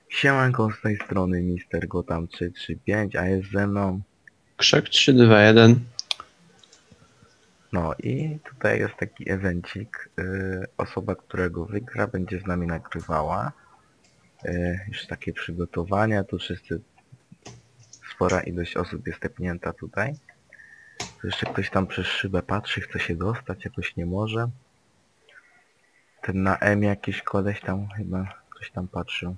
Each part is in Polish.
Siemanko, z tej strony Mister Gotham 335, a jest ze mną. Krzak 321. No i tutaj jest taki evencik. Osoba, którego wygra, będzie z nami nagrywała. Już takie przygotowania, tu wszyscy, spora ilość osób jest tepnięta tutaj. Tu jeszcze ktoś tam przez szybę patrzy, chce się dostać, jakoś nie może. Ten na M jakiś koleś tam chyba ktoś tam patrzył.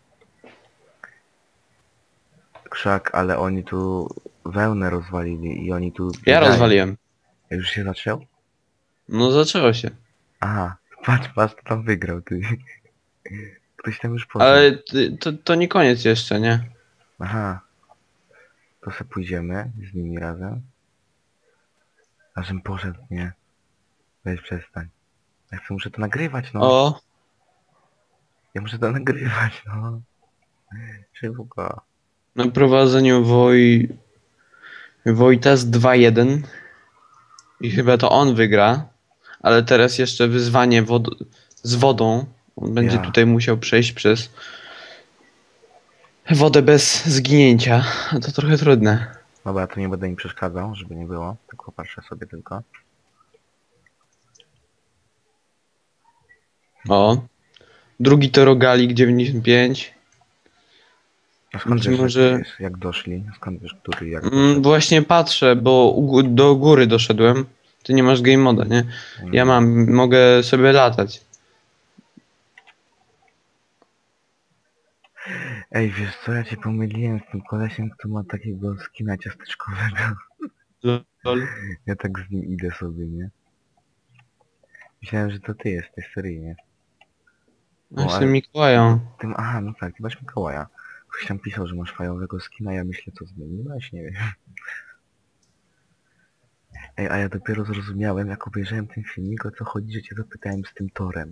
Krzak, ale oni tu wełnę rozwalili i oni tu Ja biegają. rozwaliłem. Już się zaczął? No zaczęło się. Aha, patrz, kto tam wygrał, ty. Ktoś tam już poszedł. Ale to nie koniec jeszcze, nie? Aha, to se pójdziemy z nimi razem. A żem poszedł, nie. Weź przestań. Muszę to nagrywać, no. O, Ja muszę to nagrywać, no. Szybko. na prowadzeniu Wojtas 2-1 i chyba to on wygra, ale teraz jeszcze wyzwanie z wodą. On będzie Ja. tutaj musiał przejść przez wodę bez zginięcia, a to trochę trudne. Dobra, to nie będę im przeszkadzał, żeby nie było. Tylko patrzę sobie tylko. O, drugi to Rogalik 95. A skąd Być wiesz, może... jak doszli? Skąd wiesz, który jak doszedł? Właśnie patrzę, bo do góry doszedłem. Ty nie masz game moda, nie? Ja Nie. mam, mogę sobie latać. Ej, wiesz co, ja cię pomyliłem z tym kolesiem, kto ma takiego skina ciasteczkowego. Lol. Ja tak z nim idę sobie, nie? Myślałem, że to ty jesteś, seryjnie. No, O, jestem ale Mikołają. tym, aha, no tak, ty masz Mikołaja. Ktoś tam pisał, że masz fajowego skina, ja myślę, co zmieniłeś, nie wiem. Ej, a ja dopiero zrozumiałem, jak obejrzałem ten filmik, o co chodzi, że cię zapytałem z tym torem.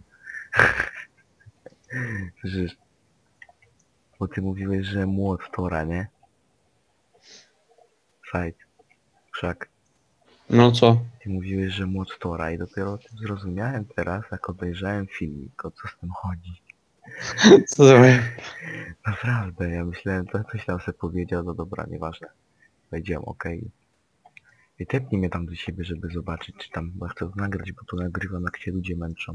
Że, bo ty mówiłeś, że młot tora, nie? Fight. Krzak. No co? Ty mówiłeś, że młot tora i dopiero o tym zrozumiałem teraz, jak obejrzałem filmik, o co z tym chodzi. Co za moje... Naprawdę, ja myślałem, to coś tam sobie powiedział, no dobra, nieważne. Wejdziemy, okej. I tepnij mnie tam do siebie, żeby zobaczyć, czy tam, bo ja chcę to nagrać, bo tu nagrywam, jak się ludzie męczą.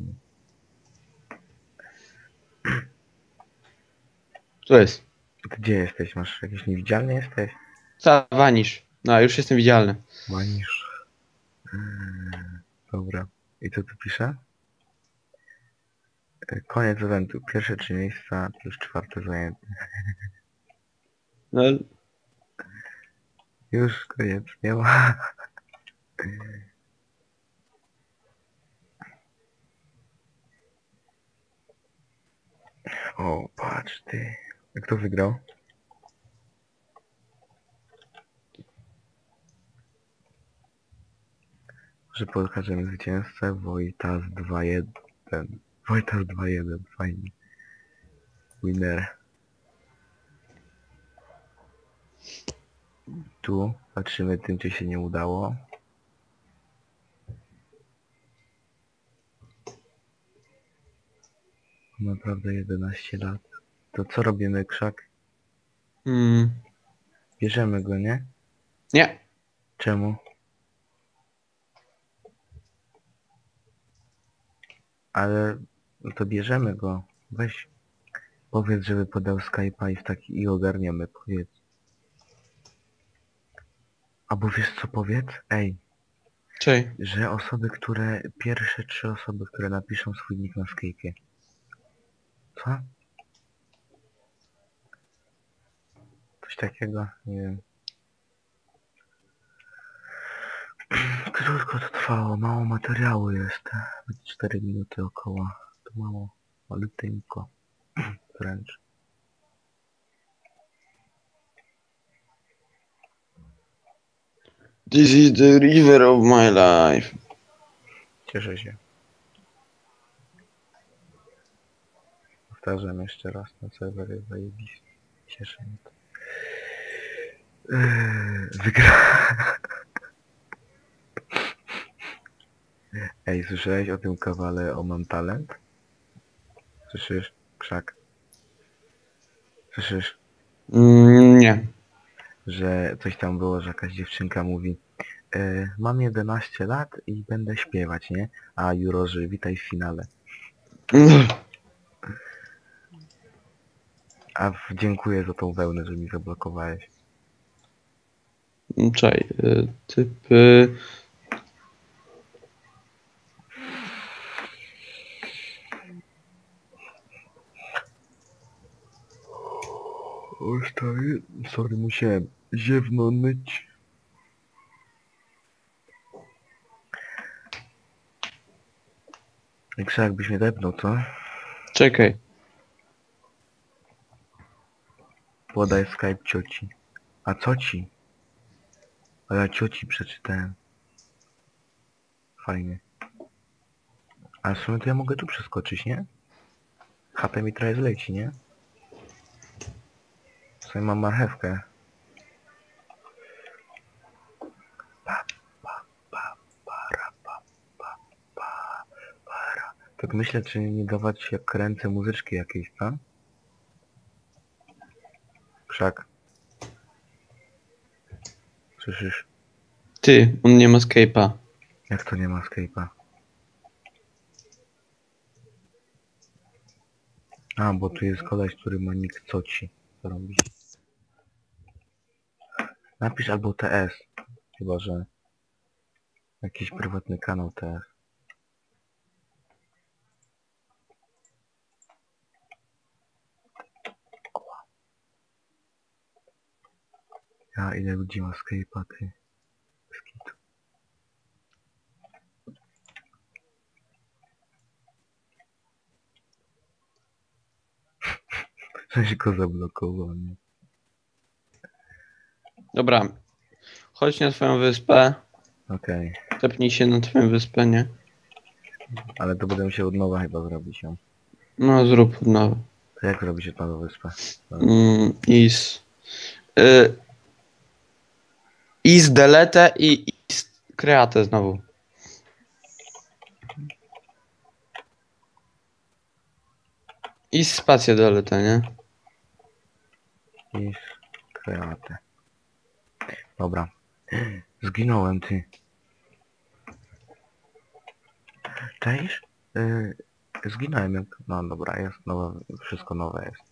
Co jest? Ty gdzie jesteś? Masz jakiś niewidzialny jesteś? Zawanisz. No, już jestem widzialny. Manisz. Dobra. I co tu pisze? Koniec eventu. Pierwsze 3 miejsca plus czwarte zajęte. No, Już koniec, nie ma. O, patrz ty. Kto wygrał? Że pokażemy zwycięzcę Wojtas 2-1. Wojtas 2-1, fajnie. Winner. Tu patrzymy tym, czy się nie udało. Naprawdę 11 lat. To co robimy, Krzak? mm, Bierzemy go, nie? nie. Czemu? Ale no to bierzemy go. Weź. Powiedz, żeby podał Skype'a i ogarniemy. Powiedz. Albo wiesz co powiedz? Ej, Czej. że osoby, które... Pierwsze 3 osoby, które napiszą swój nick na Skype'ie. Co? Coś takiego? Nie wiem. Krótko to trwało, mało materiału jest. 4 minuty około. To mało. Maluteńko. Wręcz. This is the river of my life. Cieszę się. Powtarzam jeszcze raz, na serwer jest zajebisty. Cieszę mnie to. Wygra... Ej, słyszałeś o tym kawale o Mam Talent? Słyszysz? Krzak. Słyszysz, Nie. że coś tam było, że jakaś dziewczynka mówi mam 11 lat i będę śpiewać, nie? A jurorzy, witaj w finale. Dziękuję za tą wełnę, że mi zablokowałeś. Czekaj, typy... O, stary, sorry, musiałem ziewnąć. Jak byś mnie depnął, co? Czekaj. Podaj Skype cioci. A co ci? A ja cioci przeczytałem. Fajnie. A w sumie to ja mogę tu przeskoczyć, nie? HP mi trochę zleci, nie? W sumie mam marchewkę. Pa, pa, pa, para, pa, pa, pa, para. Tak myślę, czy nie dawać jak kręcę muzyczki jakiejś, co? Krzak. Słyszysz? Ty, on nie ma Skype'a. Jak to nie ma Skype'a? A, bo tu jest koleś, który ma nick coci. Co robić? Napisz albo TS. Chyba, że jakiś prywatny kanał TS. Ja, ile ludzi ma Skype'a, ty? Bez kitu. Coś go zablokował, nie? Dobra. Chodź na twoją wyspę. Okej. Tepnij się na twoją wyspę, nie? Ale to będę musiał od nowa chyba zrobić ją. No, zrób od nowa. To jak zrobić od nowa wyspę? Is... Is delete i is create znowu. Is spacja delete, nie? Jest kreatę. Dobra. Zginąłem, ty. Cześć? Zginąłem jak... No dobra, jest nowe, wszystko nowe jest.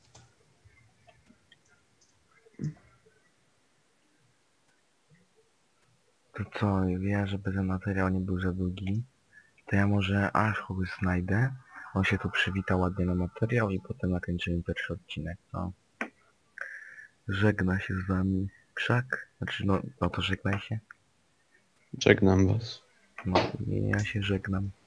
To co, wiem, żeby ten materiał nie był za długi, to ja może aż kogoś znajdę, on się tu przywita ładnie na materiał i potem nakończymy pierwszy odcinek, no. Żegna się z wami Krzak, znaczy no to żegnaj się. Żegnam was. No i ja się żegnam.